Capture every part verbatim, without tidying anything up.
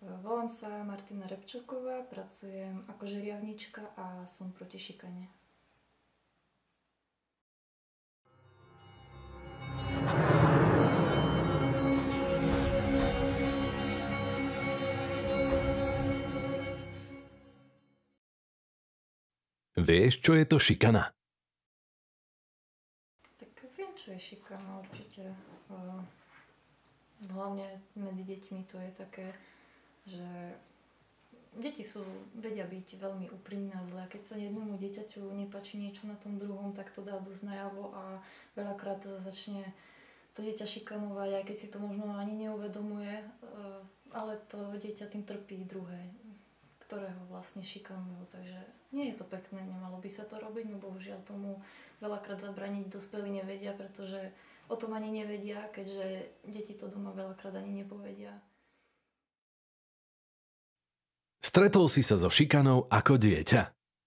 Volám sa Martina Repčoková, pracujem ako žeriavnička a som proti šikane. Vieš, čo je to šikana? Tak viem, čo je šikana, určite. Hlavne medzi deťmi to je také, že deti sú, vedia byť veľmi úprimné a zlé. Keď sa jednému dieťaťu nepáči niečo na tom druhom, tak to dá dosť najavo a veľakrát začne to dieťa šikanovať, aj keď si to možno ani neuvedomuje, ale to dieťa tým trpí druhé, ktorého vlastne šikanujú. Takže nie je to pekné, nemalo by sa to robiť, no bohužiaľ tomu veľakrát zabraniť dospelí nevedia, pretože o tom ani nevedia, keďže deti to doma veľakrát ani nepovedia. Stretol si sa so šikanou ako dieťa?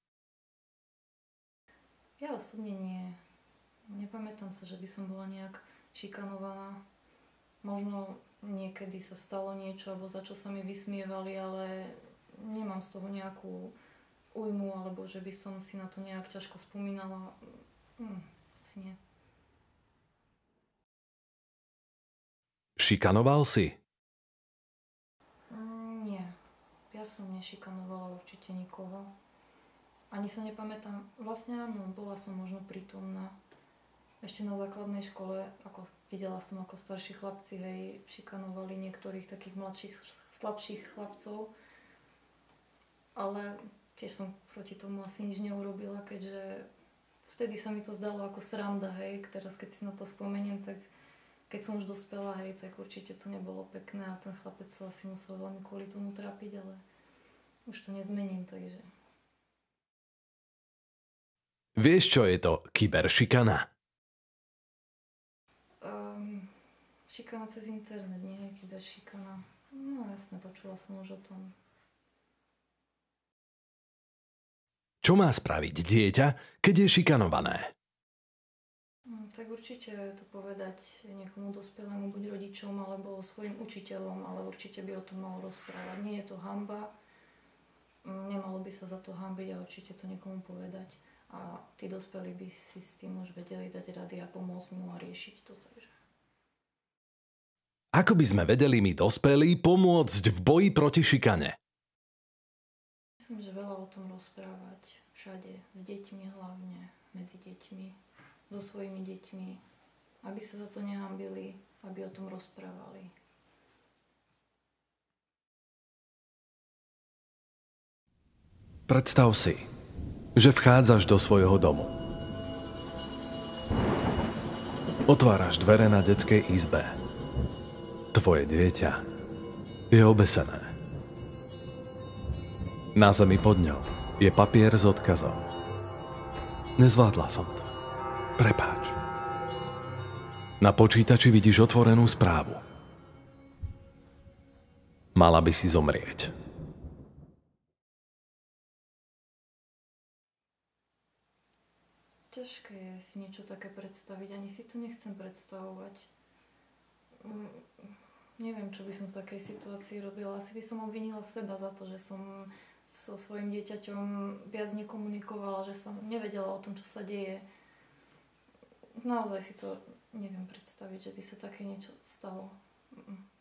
Ja osobne nie. Nepamätám sa, že by som bola nejak šikanovaná. Možno niekedy sa stalo niečo, alebo za čo sa mi vysmievali, ale nemám z toho nejakú újmu, alebo že by som si na to nejak ťažko spomínala. Hm, asi nie. Šikanoval si? Mm, nie. Ja som nešikanovala určite nikoho. Ani sa nepamätám. Vlastne áno, bola som možno prítomná. Ešte na základnej škole, ako videla som, ako starší chlapci, hej, šikanovali niektorých takých mladších, slabších chlapcov. Ale tiež som proti tomu asi nič neurobila, keďže vtedy sa mi to zdalo ako sranda, hej. Teraz keď si na to spomeniem, tak keď som už dospela, hej, tak určite to nebolo pekné a ten chlapec sa asi musel veľmi kvôli tomu trápiť, ale už to nezmením, takže... Vieš, čo je to kyberšikana? Um, šikana cez internet, nie je kyberšikana. No jasne, počula som už o tom. Čo má spraviť dieťa, keď je šikanované? Tak určite to povedať niekomu dospelému, buď rodičom, alebo svojim učiteľom, ale určite by o tom malo rozprávať. Nie je to hanba, nemalo by sa za to hanbiť a určite to niekomu povedať. A tí dospelí by si s tým už vedeli dať rady a pomôcť mu a riešiť to. Takže. Ako by sme vedeli my dospelí pomôcť v boji proti šikane? Myslím, že veľa o tom rozprávať všade, s deťmi hlavne, medzi deťmi. So svojimi deťmi, aby sa za to nehanbili, aby o tom rozprávali. Predstav si, že vchádzaš do svojho domu. Otváraš dvere na detskej izbe. Tvoje dieťa je obesené. Na zemi pod ňou je papier s odkazom. Nezvládla som to. Prepáč. Na počítači vidíš otvorenú správu. Mala by si zomrieť. Ťažké je si niečo také predstaviť, ani si to nechcem predstavovať. Mm, neviem, čo by som v takej situácii robila. Asi by som obvinila seba za to, že som so svojím dieťaťom viac nekomunikovala, že som nevedela o tom, čo sa deje. Naozaj si to neviem predstaviť, že by sa také niečo stalo.